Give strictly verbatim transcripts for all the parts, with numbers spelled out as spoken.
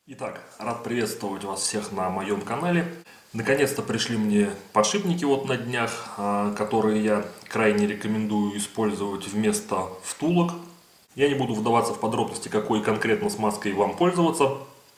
Итак, рад приветствовать вас всех на моем канале. Наконец-то пришли мне подшипники вот на днях, которые я крайне рекомендую использовать вместо втулок. Я не буду вдаваться в подробности, какой конкретно смазкой вам пользоваться.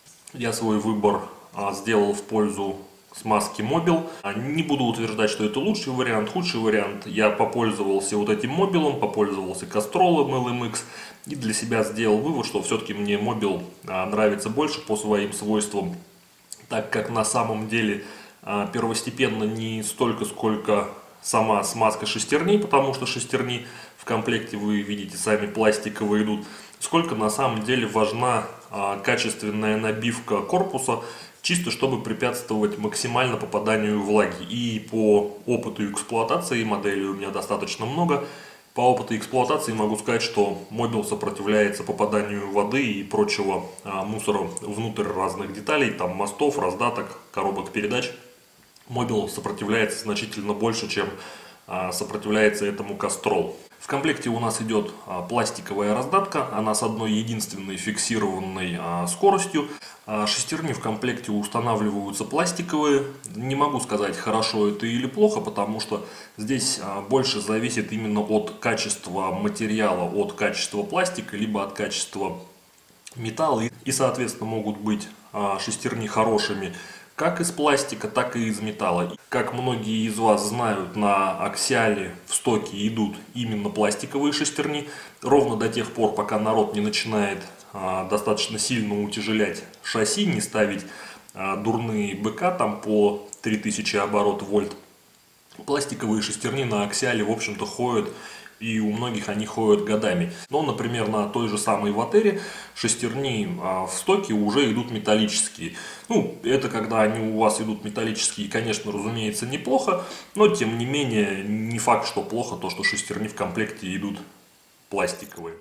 Я свой выбор сделал в пользу смазки Mobil. Не буду утверждать, что это лучший вариант, худший вариант. Я попользовался вот этим Mobil, попользовался Castrol эл эм икс и для себя сделал вывод, что все-таки мне Mobil нравится больше по своим свойствам, так как на самом деле первостепенно не столько, сколько сама смазка шестерней, потому что шестерни в комплекте, вы видите, сами пластиковые идут, сколько на самом деле важна качественная набивка корпуса, чисто чтобы препятствовать максимально попаданию влаги. И по опыту эксплуатации, моделей у меня достаточно много, по опыту эксплуатации могу сказать, что Mobil сопротивляется попаданию воды и прочего а, мусора внутрь разных деталей, там мостов, раздаток, коробок передач. Mobil сопротивляется значительно больше, чем а, сопротивляется этому Castrol. В комплекте у нас идет а, пластиковая раздатка, она с одной единственной фиксированной а, скоростью. А, шестерни в комплекте устанавливаются пластиковые. Не могу сказать, хорошо это или плохо, потому что здесь а, больше зависит именно от качества материала, от качества пластика, либо от качества металла. И, соответственно, могут быть а, шестерни хорошими как из пластика, так и из металла. Как многие из вас знают, на Axial в стоке идут именно пластиковые шестерни. Ровно до тех пор, пока народ не начинает а, достаточно сильно утяжелять шасси, не ставить а, дурные БК там по три тысячи оборот вольт. Пластиковые шестерни на Axial, в общем-то, ходят, и у многих они ходят годами. Но, например, на той же самой Ватере шестерни а, в стоке уже идут металлические. Ну, это когда они у вас идут металлические, конечно, разумеется, неплохо, но, тем не менее, не факт, что плохо то, что шестерни в комплекте идут пластиковые.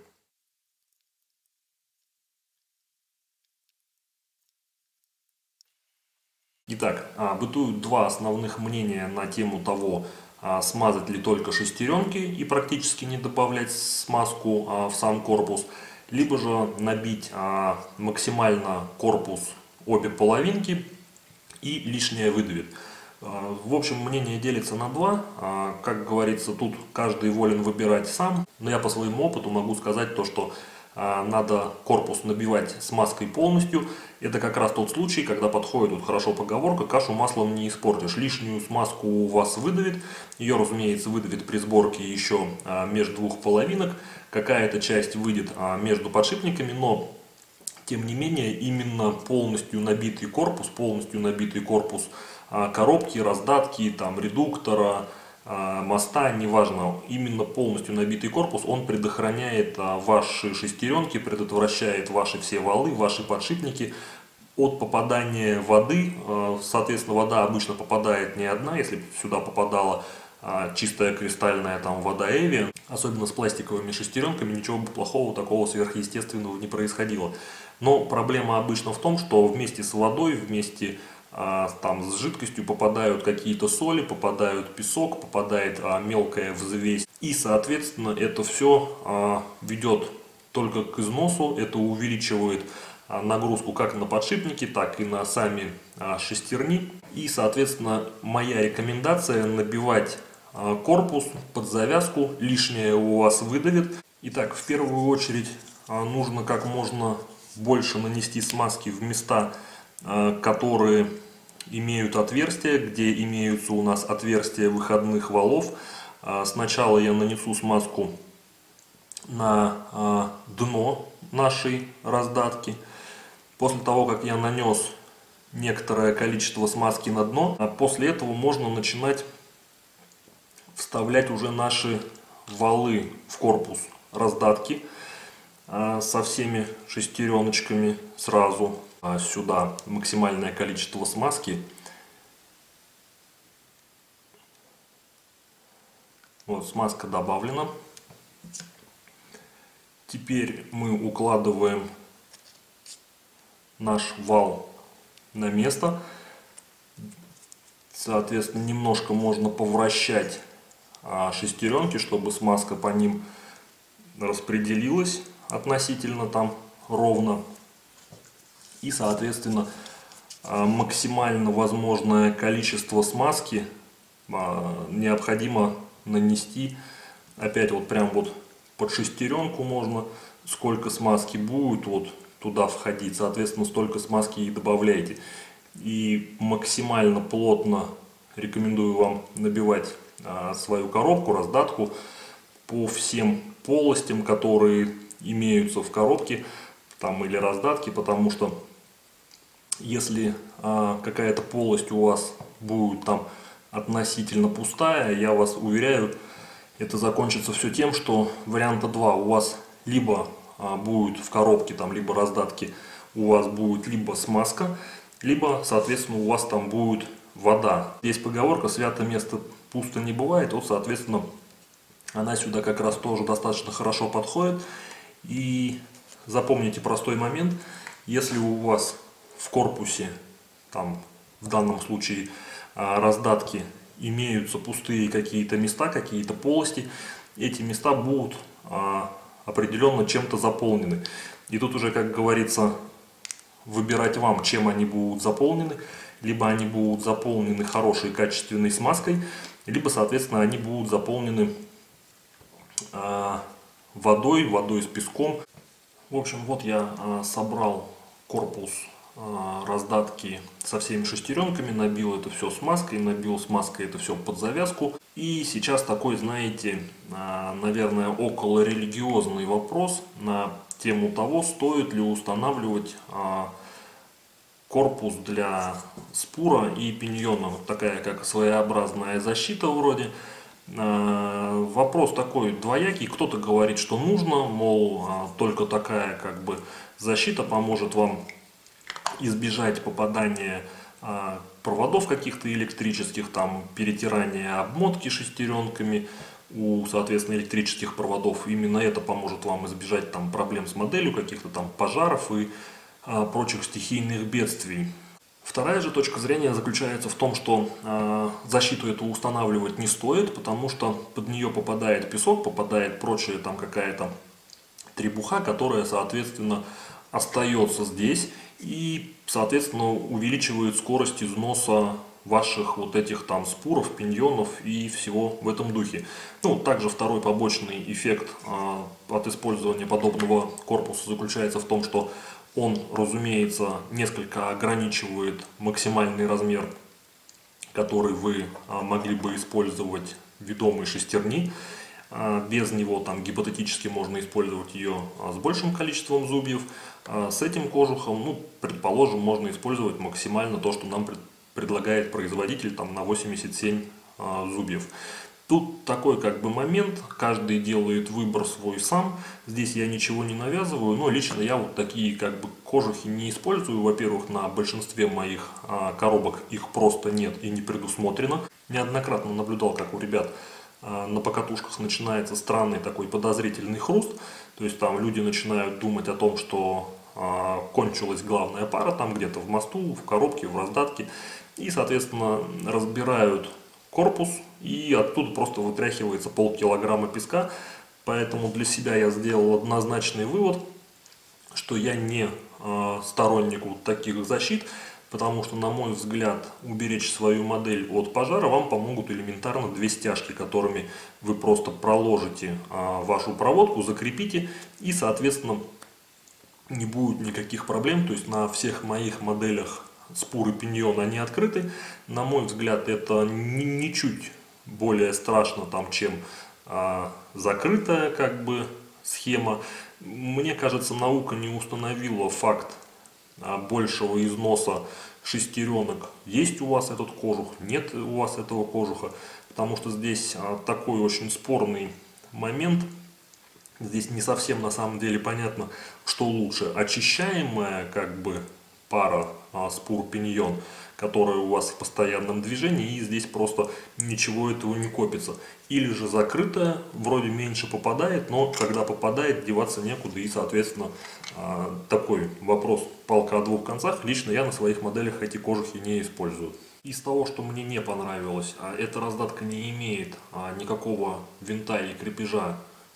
Итак, бытуют два основных мнения на тему того, смазать ли только шестеренки и практически не добавлять смазку в сам корпус, либо же набить максимально корпус обе половинки и лишнее выдавит. В общем, мнение делится на два. Как говорится, тут каждый волен выбирать сам, но я по своему опыту могу сказать то, что надо корпус набивать смазкой полностью. Это как раз тот случай, когда подходит вот хорошо поговорка: кашу маслом не испортишь. Лишнюю смазку у вас выдавит. Ее, разумеется, выдавит при сборке еще между двух половинок. Какая-то часть выйдет между подшипниками, но тем не менее именно полностью набитый корпус, полностью набитый корпус коробки, раздатки, там, редуктора, моста, неважно, именно полностью набитый корпус, он предохраняет ваши шестеренки, предотвращает ваши все валы, ваши подшипники от попадания воды. Соответственно, вода обычно попадает не одна, если сюда попадала чистая кристальная там вода Эвиан, особенно с пластиковыми шестеренками, ничего плохого, такого сверхъестественного не происходило. Но проблема обычно в том, что вместе с водой, вместе там с жидкостью попадают какие-то соли, попадают песок, попадает а, мелкая взвесь. И, соответственно, это все а, ведет только к износу, это увеличивает а, нагрузку как на подшипники, так и на сами а, шестерни. И, соответственно, моя рекомендация: набивать а, корпус под завязку, лишнее у вас выдавит. Итак, в первую очередь а, нужно как можно больше нанести смазки в места, которые имеют отверстия, где имеются у нас отверстия выходных валов. Сначала я нанесу смазку на дно нашей раздатки. После того, как я нанес некоторое количество смазки на дно, после этого можно начинать вставлять уже наши валы в корпус раздатки со всеми шестереночками сразу. Сюда максимальное количество смазки. Вот, смазка добавлена. Теперь мы укладываем наш вал на место. Соответственно, немножко можно повращать шестеренки, чтобы смазка по ним распределилась относительно там ровно. И, соответственно, максимально возможное количество смазки необходимо нанести. Опять вот прям вот под шестеренку можно, сколько смазки будет вот туда входить, соответственно, столько смазки и добавляйте. И максимально плотно рекомендую вам набивать а, свою коробку, раздатку по всем полостям, которые имеются в коробке там, или раздатке, потому что если а, какая-то полость у вас будет там относительно пустая, я вас уверяю, это закончится все тем, что варианта два у вас либо а, будет в коробке, там, либо раздатке у вас будет либо смазка, либо, соответственно, у вас там будет вода. Есть поговорка: свято место пусто не бывает. Вот, соответственно, она сюда как раз тоже достаточно хорошо подходит. И запомните простой момент: если у вас в корпусе, там, в данном случае раздатки, имеются пустые какие-то места, какие-то полости, эти места будут а, определенно чем-то заполнены. И тут уже, как говорится, выбирать вам, чем они будут заполнены. Либо они будут заполнены хорошей качественной смазкой, либо, соответственно, они будут заполнены а, водой, водой с песком. В общем, вот я а, собрал корпус раздатки со всеми шестеренками, набил это все смазкой, набил смазкой это все под завязку. И сейчас такой, знаете, наверное, около религиозный вопрос на тему того, стоит ли устанавливать корпус для спура и пиньона. Вот такая как своеобразная защита вроде. Вопрос такой двоякий. Кто-то говорит, что нужно, мол, только такая как бы защита поможет вам избежать попадания а, проводов каких-то электрических, там, перетирания обмотки шестеренками у, соответственно, электрических проводов. Именно это поможет вам избежать там проблем с моделью, каких-то там пожаров и а, прочих стихийных бедствий. Вторая же точка зрения заключается в том, что а, защиту эту устанавливать не стоит, потому что под нее попадает песок, попадает прочая там какая-то требуха, которая, соответственно, остается здесь и, соответственно, увеличивает скорость износа ваших вот этих там спуров, пиньонов и всего в этом духе. Ну, также второй побочный эффект а, от использования подобного корпуса заключается в том, что он, разумеется, несколько ограничивает максимальный размер, который вы а, могли бы использовать ведомой шестерни. Без него там гипотетически можно использовать ее с большим количеством зубьев. С этим кожухом, ну, предположим, можно использовать максимально то, что нам предлагает производитель, там, на восемьдесят семь зубьев. Тут такой как бы момент, каждый делает выбор свой сам. Здесь я ничего не навязываю, но лично я вот такие как бы кожухи не использую. Во-первых, на большинстве моих коробок их просто нет и не предусмотрено. Неоднократно наблюдал, как у ребят на покатушках начинается странный такой подозрительный хруст. То есть там люди начинают думать о том, что а, кончилась главная пара там где-то в мосту, в коробке, в раздатке. И, соответственно, разбирают корпус, и оттуда просто вытряхивается полкилограмма песка. Поэтому для себя я сделал однозначный вывод, что я не а, сторонник вот таких защит. Потому что, на мой взгляд, уберечь свою модель от пожара вам помогут элементарно две стяжки, которыми вы просто проложите а, вашу проводку, закрепите, и, соответственно, не будет никаких проблем. То есть на всех моих моделях спур и пиньон они открыты. На мой взгляд, это ничуть более страшно, там, чем а, закрытая как бы схема. Мне кажется, наука не установила факт большего износа шестеренок. Есть у вас этот кожух, нет у вас этого кожуха, потому что здесь такой очень спорный момент. Здесь не совсем на самом деле понятно, что лучше: очищаемая как бы пара спур-пиньон, которая у вас в постоянном движении, и здесь просто ничего этого не копится, или же закрытая, вроде меньше попадает, но когда попадает, деваться некуда, и, соответственно, такой вопрос: палка о двух концах. Лично я на своих моделях эти кожухи не использую. Из того, что мне не понравилось, эта раздатка не имеет никакого винта и крепежа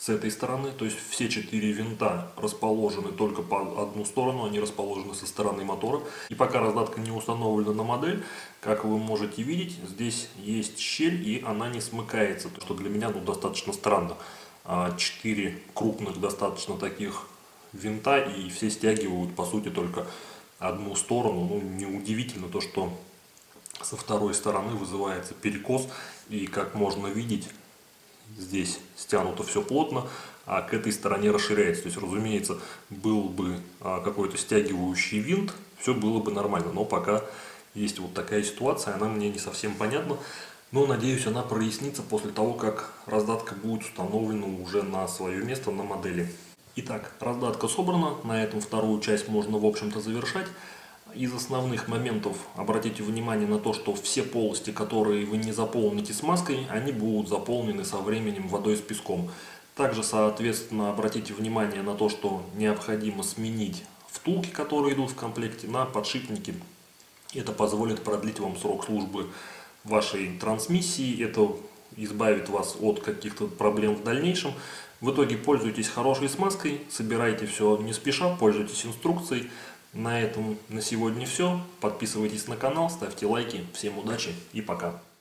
с этой стороны. То есть все четыре винта расположены только по одну сторону, они расположены со стороны мотора. И пока раздатка не установлена на модель, как вы можете видеть, здесь есть щель и она не смыкается, что для меня ну, достаточно странно. Четыре крупных достаточно таких винта и все стягивают по сути только одну сторону. Ну, неудивительно то, что со второй стороны вызывается перекос, и как можно видеть, здесь стянуто все плотно, а к этой стороне расширяется. То есть, разумеется, был бы какой-то стягивающий винт, все было бы нормально, но пока есть вот такая ситуация, она мне не совсем понятна, но надеюсь, она прояснится после того, как раздатка будет установлена уже на свое место на модели. Итак, раздатка собрана, на этом вторую часть можно в общем-то завершать. Из основных моментов обратите внимание на то, что все полости, которые вы не заполните смазкой, они будут заполнены со временем водой с песком. Также, соответственно, обратите внимание на то, что необходимо сменить втулки, которые идут в комплекте, на подшипники. Это позволит продлить вам срок службы вашей трансмиссии, это избавит вас от каких-то проблем в дальнейшем. В итоге пользуйтесь хорошей смазкой, собирайте все не спеша, пользуйтесь инструкцией. На этом на сегодня все. Подписывайтесь на канал, ставьте лайки. Всем удачи и пока.